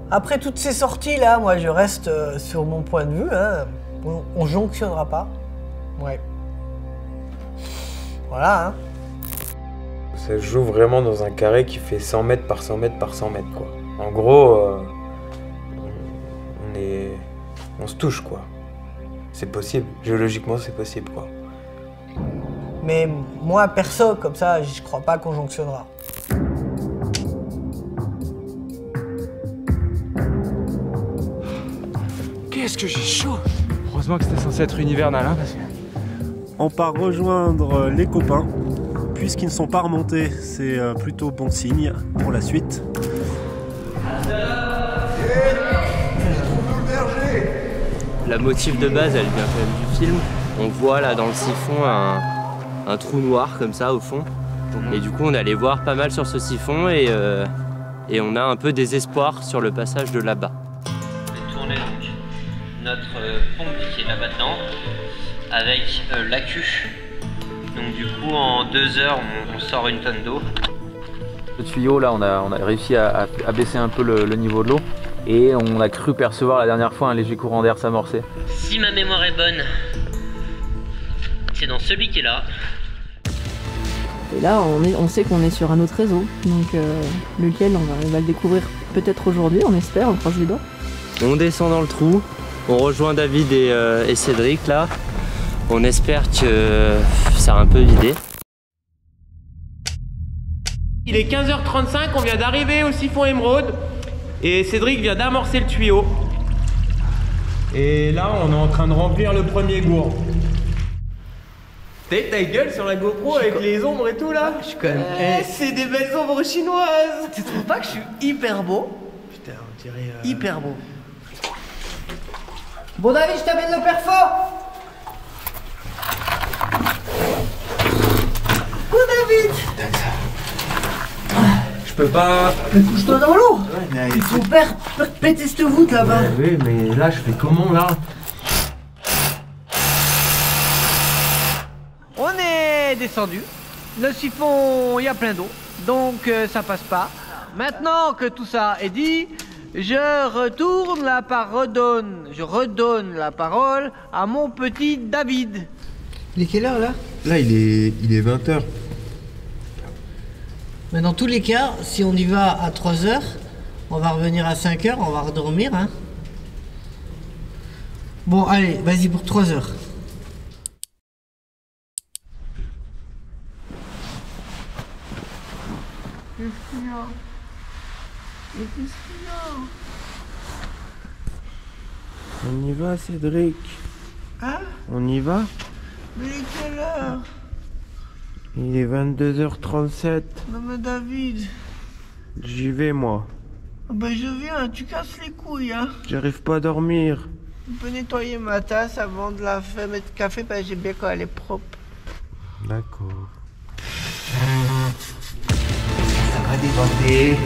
Après toutes ces sorties là, moi je reste sur mon point de vue, hein. On jonctionnera pas. Ouais. Voilà, hein. Ça se joue vraiment dans un carré qui fait 100 mètres par 100 mètres par 100 mètres, quoi. En gros, on se touche, quoi. C'est possible, géologiquement c'est possible, quoi. Mais moi perso, comme ça, je crois pas qu'on jonctionnera. Qu'est-ce que j'ai chaud! Heureusement que c'était censé être hivernal, hein, parce que... On part rejoindre les copains. Puisqu'ils ne sont pas remontés, c'est plutôt bon signe pour la suite. La motif de base, elle vient quand même du film. On voit là dans le siphon un trou noir comme ça au fond. Et du coup, on allait voir pas mal sur ce siphon et on a un peu des espoirs sur le passage de là-bas. On va tourner donc notre pompe qui est là-bas dedans avec l'accu. Donc du coup en 2 heures on sort une tonne d'eau. Le tuyau là on a réussi à baisser un peu le niveau de l'eau et on a cru percevoir la dernière fois un léger courant d'air s'amorcer. Si ma mémoire est bonne, c'est dans celui qui est là. Et là on sait qu'on est sur un autre réseau, donc lequel on va le découvrir peut-être aujourd'hui, on espère, on croise les doigts. On descend dans le trou, on rejoint David et Cédric là. On espère que ça a un peu vidé. Il est 15h35, on vient d'arriver au siphon émeraude et Cédric vient d'amorcer le tuyau. Et là, on est en train de remplir le premier gourd. T'as ta gueule sur la GoPro avec les ombres et tout là? Je suis quand même... C'est des belles ombres chinoises! Tu trouves pas que je suis hyper beau? Putain, on dirait... Hyper beau. Bon David, je t'amène le perfo. Oh David! Je peux pas... Couche-toi dans l'eau! Ouais, mais... Il faut péter cette voûte là-bas. Oui, mais là, je fais comment, là? On est descendu. Le siphon, il y a plein d'eau. Donc ça passe pas. Maintenant que tout ça est dit, je redonne la parole à mon petit David. Il est quelle heure là? Là, il est 20h. Mais dans tous les cas, si on y va à 3h, on va revenir à 5h, on va redormir, hein. Bon, allez, vas-y pour 3h. On y va, Cédric? Hein? On y va? Mais il est quelle heure? Il est 22h37. Non mais David. J'y vais, moi. Oh ben je viens, tu casses les couilles, hein. J'arrive pas à dormir. Tu peux nettoyer ma tasse avant de la faire mettre café parce que j'aime bien quand elle est propre. D'accord. Ça va déborder.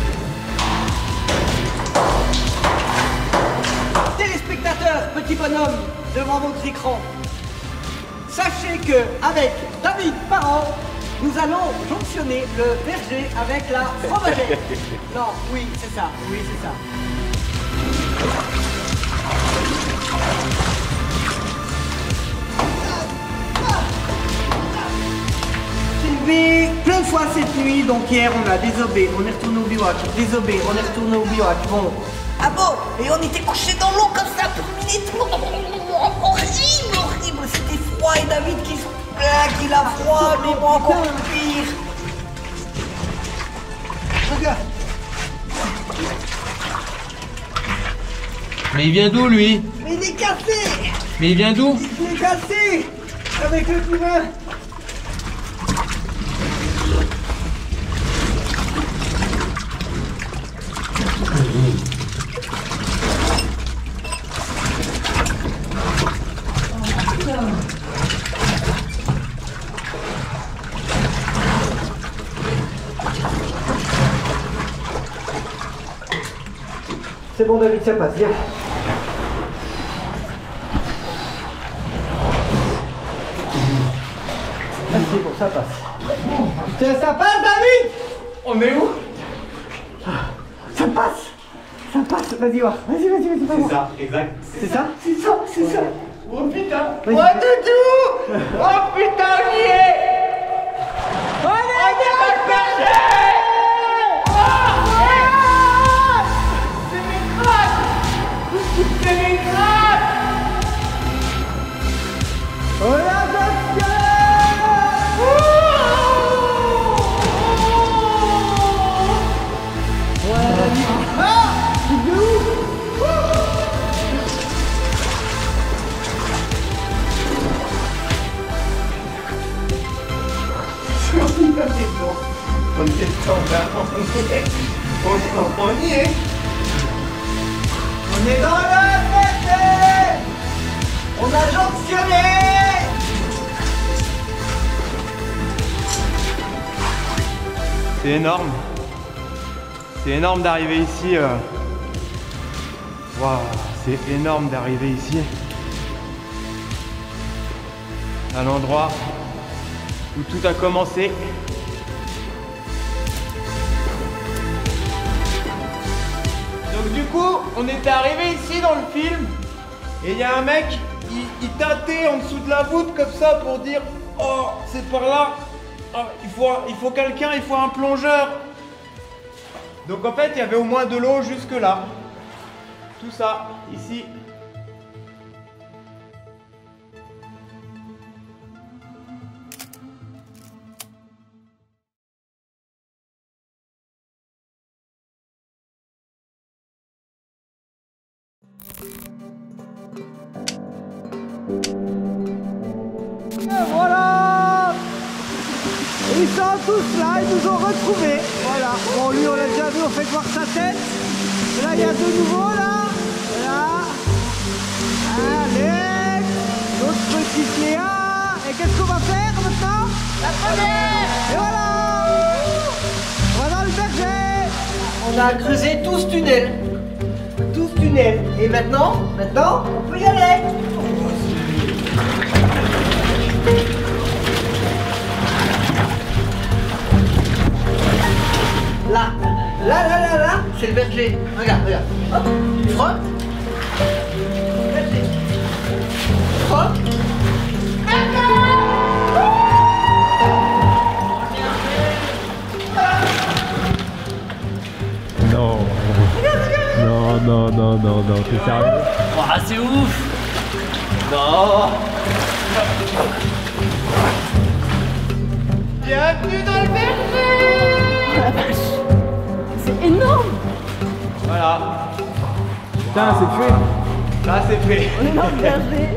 Téléspectateurs, petits bonhommes, devant votre écran. Sachez que avec David Parrot, nous allons jonctionner le Berger avec la Fromagère. Non, oui, c'est ça, oui, c'est ça. J'ai levé plein de fois cette nuit, donc hier on a désobé, on est retourné au bivouac, désobé, on est retourné au bivouac, bon. Ah bon? Et on était couchés dans l'eau comme ça pour une minute. Horrible, horrible, c'était froid et David qui se plaint qu'il a froid, mais moi encore pire. Regarde. Mais il vient d'où lui? Mais il est cassé. Mais il vient d'où? Il est cassé avec le couvain. C'est bon David, ça passe, viens. Ah, c'est bon, ça passe. Ça passe David? On est où? Ça passe. Ça passe, vas-y voir. Vas-y. C'est ça, exact. C'est ça. Oh putain. Vas-y. Oh Doudou. Oh putain, on y est. On est dans le berger. C'est mes crânes. Oh la Junction. On est on y est. On est dans le berger. On a jonctionné. C'est énorme. C'est énorme d'arriver ici. Waouh, c'est énorme d'arriver ici. À l'endroit où tout a commencé. Donc du coup, on était arrivé ici dans le film et il y a un mec, il tâtait en dessous de la voûte comme ça pour dire « Oh, c'est par là, oh, il faut quelqu'un, il faut un plongeur ». Donc en fait, il y avait au moins de l'eau jusque là. Tout ça, ici. Et voilà. Ils sont tous là, ils nous ont retrouvés. Voilà. Bon, lui, on l'a déjà vu, on fait voir sa tête. Et là, il y a de nouveau, là. Là. Alex. Notre petite Léa. Et qu'est-ce qu'on va faire maintenant? La première. Et voilà. On va dans le berger. On a creusé tout ce tunnel. Tout ce tunnel. Et maintenant, on peut y aller. Là, c'est le berger. Regarde. Hop, tu frottes. Berger. Frotte. Non. Non, t'es sérieux? Ouah, c'est ouf. Non. Bienvenue dans le berger. C'est énorme. Voilà. Putain, c'est fait. Là, c'est fait. On est dans le berger.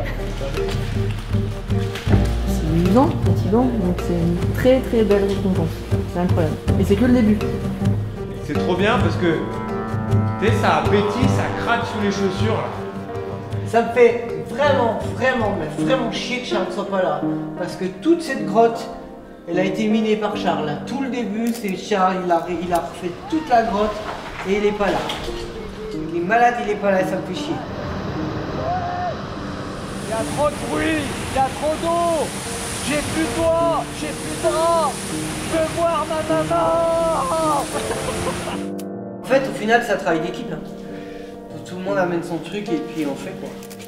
C'est 8 ans, fatigant, donc c'est une très très belle récompense. C'est incroyable. Et c'est que le début. C'est trop bien parce que, tu sais, ça pétille, ça craque sous les chaussures là. Ça me fait vraiment chier que Charles ne soit pas là. Parce que toute cette grotte, elle a été minée par Charles. Tout le début, c'est Charles, il a refait toute la grotte et il n'est pas là. Il est malade, il n'est pas là, ça me fait chier. Il y a trop de bruit, il y a trop d'eau. J'ai plus de doigts, j'ai plus de draps. Je veux voir ma maman. En fait, au final, ça travaille d'équipe. Tout le monde amène son truc et puis on fait quoi.